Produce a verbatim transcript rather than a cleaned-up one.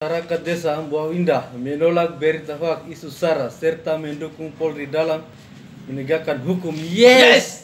Masyarakat Desa Buah Indah menolak berita hoak isu SARA serta mendukung Polri dalam menegakkan hukum. Yes!